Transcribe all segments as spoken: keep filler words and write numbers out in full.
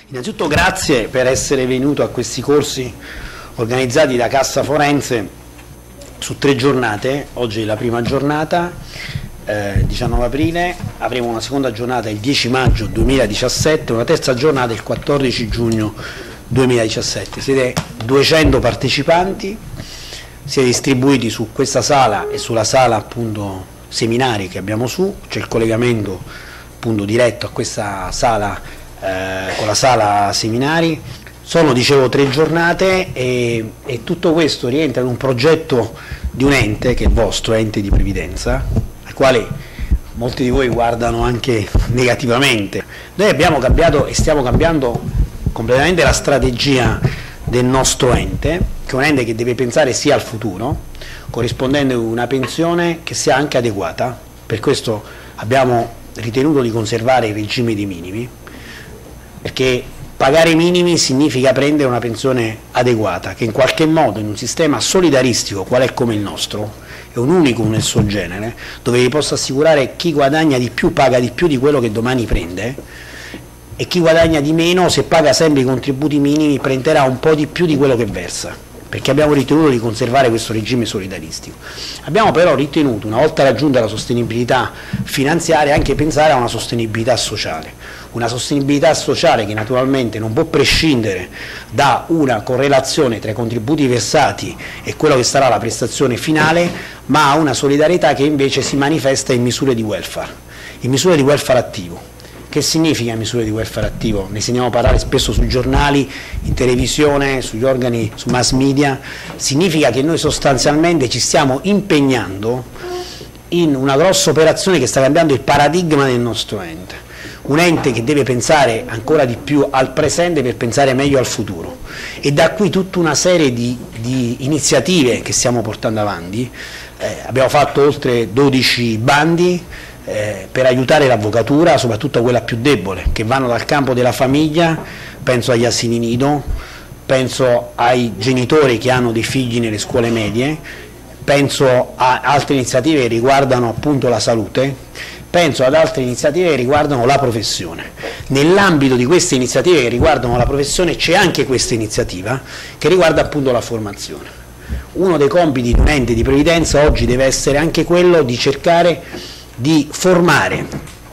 Innanzitutto grazie per essere venuto a questi corsi organizzati da Cassa Forense su tre giornate. Oggi è la prima giornata, eh, diciannove aprile, avremo una seconda giornata il dieci maggio duemiladiciassette, una terza giornata il quattordici giugno duemiladiciassette. Siete duecento partecipanti, siete distribuiti su questa sala e sulla sala appunto seminari che abbiamo su, c'è il collegamento appunto diretto a questa sala eh, con la sala seminari. Sono, dicevo, tre giornate e, e tutto questo rientra in un progetto di un ente che è il vostro ente di previdenza, al quale molti di voi guardano anche negativamente. Noi abbiamo cambiato e stiamo cambiando completamente la strategia del nostro ente, che è un ente che deve pensare sia al futuro, corrispondendo a una pensione che sia anche adeguata. Per questo abbiamo ritenuto di conservare il regime dei minimi, perché pagare i minimi significa prendere una pensione adeguata, che in qualche modo in un sistema solidaristico, qual è come il nostro, è un unicum nel suo genere, dove vi posso assicurare chi guadagna di più paga di più di quello che domani prende, e chi guadagna di meno, se paga sempre i contributi minimi, prenderà un po' di più di quello che versa, perché abbiamo ritenuto di conservare questo regime solidaristico. Abbiamo però ritenuto, una volta raggiunta la sostenibilità finanziaria, anche pensare a una sostenibilità sociale. Una sostenibilità sociale che naturalmente non può prescindere da una correlazione tra i contributi versati e quello che sarà la prestazione finale, ma ha una solidarietà che invece si manifesta in misure di welfare, in misure di welfare attivo. Che significa misure di welfare attivo? Ne sentiamo parlare spesso sui giornali, in televisione, sugli organi, su mass media. Significa che noi sostanzialmente ci stiamo impegnando in una grossa operazione che sta cambiando il paradigma del nostro ente. Un ente che deve pensare ancora di più al presente per pensare meglio al futuro. E da qui tutta una serie di, di iniziative che stiamo portando avanti. Eh, abbiamo fatto oltre dodici bandi, Eh, per aiutare l'avvocatura, soprattutto quella più debole, che vanno dal campo della famiglia, penso agli asili nido, penso ai genitori che hanno dei figli nelle scuole medie, penso a altre iniziative che riguardano appunto la salute, penso ad altre iniziative che riguardano la professione. Nell'ambito di queste iniziative che riguardano la professione c'è anche questa iniziativa che riguarda appunto la formazione. Uno dei compiti di un ente di previdenza oggi deve essere anche quello di cercare di formare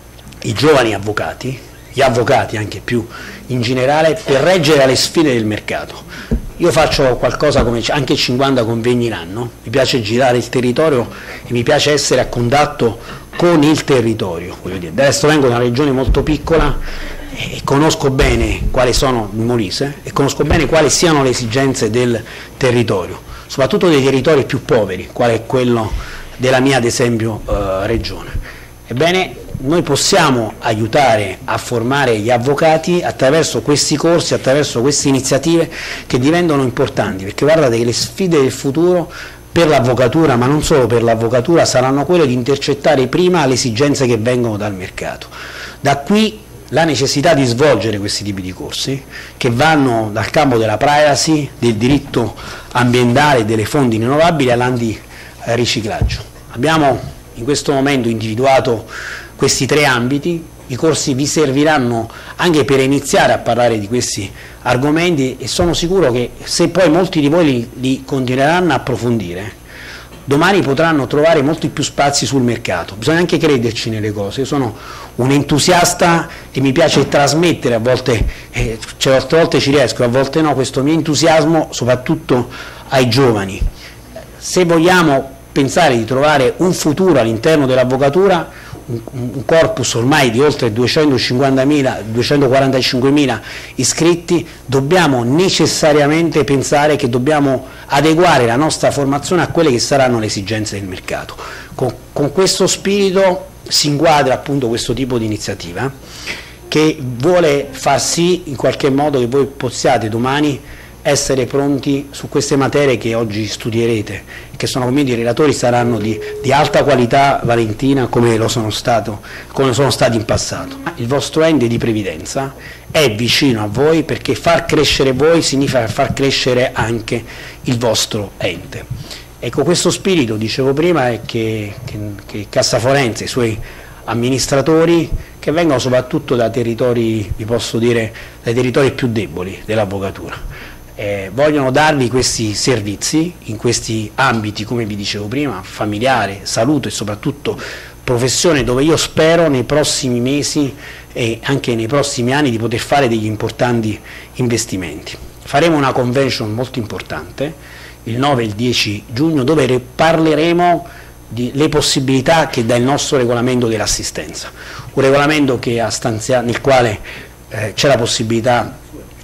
i giovani avvocati, gli avvocati anche più in generale, per reggere alle sfide del mercato. Io faccio qualcosa come anche cinquanta convegni l'anno, mi piace girare il territorio e mi piace essere a contatto con il territorio. Voglio dire, adesso vengo da una regione molto piccola e conosco bene quali sono il Molise e conosco bene quali siano le esigenze del territorio, soprattutto dei territori più poveri, quale è quello della mia ad esempio eh, regione. Ebbene, noi possiamo aiutare a formare gli avvocati attraverso questi corsi, attraverso queste iniziative che diventano importanti, perché guardate che le sfide del futuro per l'avvocatura, ma non solo per l'avvocatura, saranno quelle di intercettare prima le esigenze che vengono dal mercato. Da qui la necessità di svolgere questi tipi di corsi che vanno dal campo della privacy, del diritto ambientale, delle fonti rinnovabili all'antiriciclaggio. Abbiamo in questo momento individuato questi tre ambiti, i corsi vi serviranno anche per iniziare a parlare di questi argomenti e sono sicuro che se poi molti di voi li, li continueranno a approfondire, domani potranno trovare molti più spazi sul mercato. Bisogna anche crederci nelle cose. Io sono un entusiasta e mi piace trasmettere, a volte, eh, certe volte ci riesco, a volte no, questo mio entusiasmo soprattutto ai giovani. Se vogliamo pensare di trovare un futuro all'interno dell'avvocatura, un, un corpus ormai di oltre duecentocinquantamila, duecentoquarantacinquemila iscritti, dobbiamo necessariamente pensare che dobbiamo adeguare la nostra formazione a quelle che saranno le esigenze del mercato. Con, con questo spirito si inquadra appunto questo tipo di iniziativa che vuole far sì in qualche modo che voi possiate domani essere pronti su queste materie che oggi studierete, che sono come i relatori saranno di, di alta qualità, Valentina, come lo sono stato, come sono stati in passato. Il vostro ente di previdenza è vicino a voi perché far crescere voi significa far crescere anche il vostro ente. Ecco, questo spirito, dicevo prima, è che, che, che Cassa Forense, i suoi amministratori, che che vengono soprattutto da territori, vi posso dire, dai territori più deboli dell'avvocatura. Eh, vogliono darvi questi servizi in questi ambiti, come vi dicevo prima, familiare, salute e soprattutto professione, dove io spero nei prossimi mesi e anche nei prossimi anni di poter fare degli importanti investimenti. Faremo una convention molto importante il nove e il dieci giugno, dove parleremo delle possibilità che dà il nostro regolamento dell'assistenza, un regolamento che ha stanziato, nel quale eh, c'è la possibilità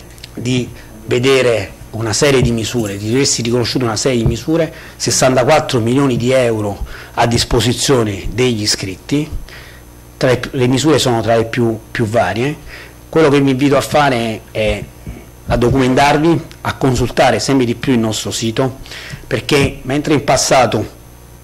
di vedere una serie di misure, di vedersi riconosciuta una serie di misure, sessantaquattro milioni di euro a disposizione degli iscritti, tra le, le misure sono tra le più, più varie. Quello che vi invito a fare è a documentarvi, a consultare sempre di più il nostro sito, perché mentre in passato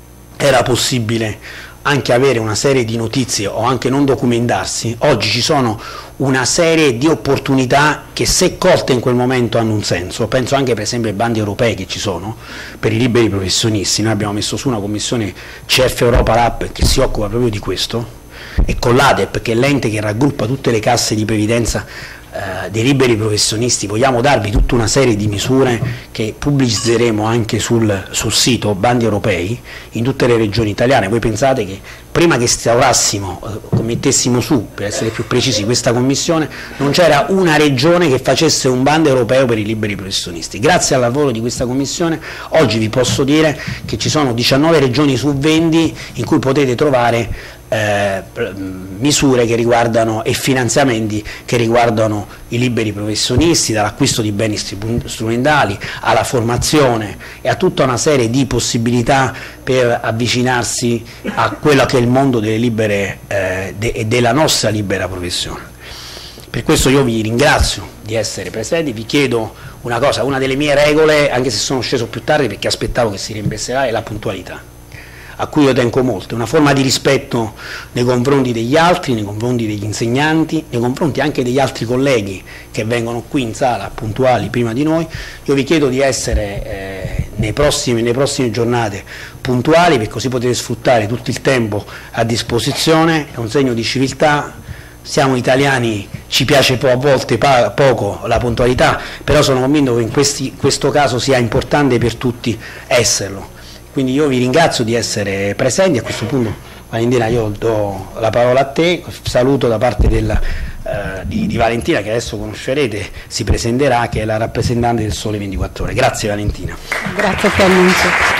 era possibile anche avere una serie di notizie o anche non documentarsi, oggi ci sono una serie di opportunità che, se colte in quel momento, hanno un senso. Penso anche per esempio ai bandi europei che ci sono per i liberi professionisti. Noi abbiamo messo su una commissione C F Europa Lab che si occupa proprio di questo, e con l'A D E P, che è l'ente che raggruppa tutte le casse di previdenza eh, dei liberi professionisti, vogliamo darvi tutta una serie di misure che pubblicizzeremo anche sul, sul sito Bandi Europei in tutte le regioni italiane. Voi pensate che prima che instaurassimo, eh, mettessimo su, per essere più precisi, questa commissione, non c'era una regione che facesse un bando europeo per i liberi professionisti. Grazie al lavoro di questa commissione oggi vi posso dire che ci sono diciannove regioni su venti in cui potete trovare Eh, misure che riguardano e finanziamenti che riguardano i liberi professionisti, dall'acquisto di beni strumentali alla formazione e a tutta una serie di possibilità per avvicinarsi a quello che è il mondo delle libere eh, de, e della nostra libera professione. Per questo io vi ringrazio di essere presenti, vi chiedo una cosa, una delle mie regole, anche se sono sceso più tardi perché aspettavo che si rimbesserà, è la puntualità, a cui io tengo molto, una forma di rispetto nei confronti degli altri, nei confronti degli insegnanti, nei confronti anche degli altri colleghi che vengono qui in sala puntuali prima di noi. Io vi chiedo di essere eh, nei prossimi, nelle prossime giornate puntuali, perché così potete sfruttare tutto il tempo a disposizione, è un segno di civiltà. Siamo italiani, ci piace po a volte pa poco la puntualità, però sono convinto che in questi, questo caso sia importante per tutti esserlo. Quindi io vi ringrazio di essere presenti. A questo punto, Valentina, io do la parola a te, saluto da parte della, eh, di, di Valentina, che adesso conoscerete, si presenterà, che è la rappresentante del Sole ventiquattro Ore. Grazie Valentina. Grazie a te, Annunzio.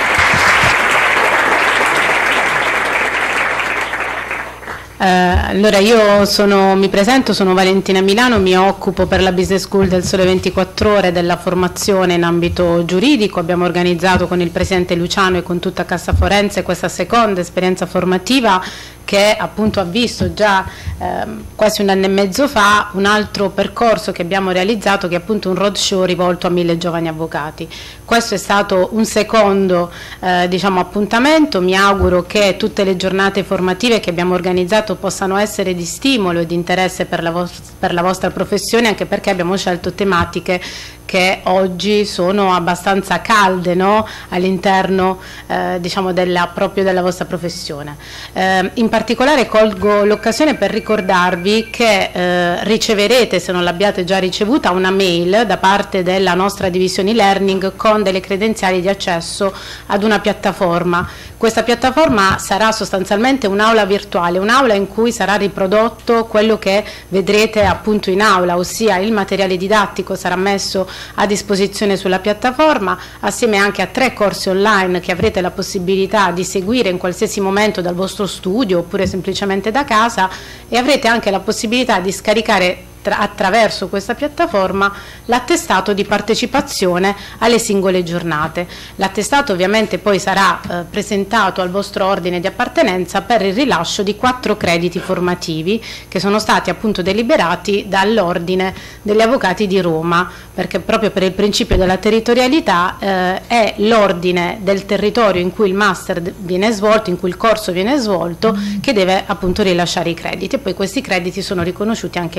Eh, allora io sono, mi presento, sono Valentina Milano, mi occupo per la Business School del Sole ventiquattro Ore della formazione in ambito giuridico. Abbiamo organizzato con il Presidente Luciano e con tutta Cassa Forense questa seconda esperienza formativa che appunto ha visto già eh, quasi un anno e mezzo fa un altro percorso che abbiamo realizzato, che è appunto un roadshow rivolto a mille giovani avvocati. Questo è stato un secondo eh, diciamo, appuntamento. Mi auguro che tutte le giornate formative che abbiamo organizzato possano essere di stimolo e di interesse per la, per la vostra professione, anche perché abbiamo scelto tematiche che oggi sono abbastanza calde, no? All'interno eh, diciamo della, proprio della vostra professione. Eh, in particolare colgo l'occasione per ricordarvi che eh, riceverete, se non l'abbiate già ricevuta, una mail da parte della nostra divisione e-learning con delle credenziali di accesso ad una piattaforma. Questa piattaforma sarà sostanzialmente un'aula virtuale, un'aula in cui sarà riprodotto quello che vedrete appunto in aula, ossia il materiale didattico sarà messo a disposizione sulla piattaforma, assieme anche a tre corsi online che avrete la possibilità di seguire in qualsiasi momento dal vostro studio oppure semplicemente da casa, e avrete anche la possibilità di scaricare attraverso questa piattaforma l'attestato di partecipazione alle singole giornate. L'attestato ovviamente poi sarà eh, presentato al vostro ordine di appartenenza per il rilascio di quattro crediti formativi che sono stati appunto deliberati dall'ordine degli avvocati di Roma, perché proprio per il principio della territorialità eh, è l'ordine del territorio in cui il master viene svolto, in cui il corso viene svolto, che deve appunto rilasciare i crediti, e poi questi crediti sono riconosciuti anche a livello nazionale.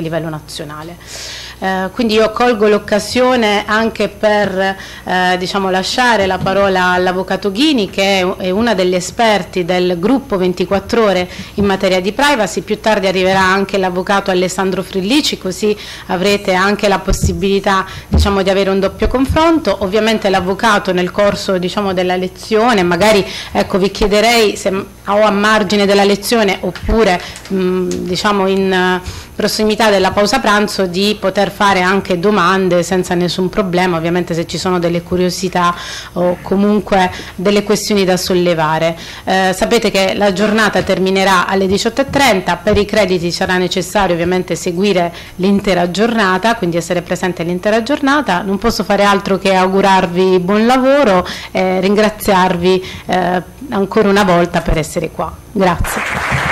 nazionale. Eh, quindi io colgo l'occasione anche per eh, diciamo, lasciare la parola all'Avvocato Ghini, che è, è una degli esperti del gruppo ventiquattro ore in materia di privacy. Più tardi arriverà anche l'Avvocato Alessandro Frillici, così avrete anche la possibilità, diciamo, di avere un doppio confronto. Ovviamente l'Avvocato nel corso, diciamo, della lezione, magari ecco, vi chiederei se o a margine della lezione oppure mh, diciamo in uh, prossimità della pausa pranzo, di poter fare anche domande senza nessun problema, ovviamente se ci sono delle curiosità o comunque delle questioni da sollevare. Eh, sapete che la giornata terminerà alle diciotto e trenta, per i crediti sarà necessario ovviamente seguire l'intera giornata, quindi essere presente l'intera giornata. Non posso fare altro che augurarvi buon lavoro e ringraziarvi eh, ancora una volta per essere qua. Grazie.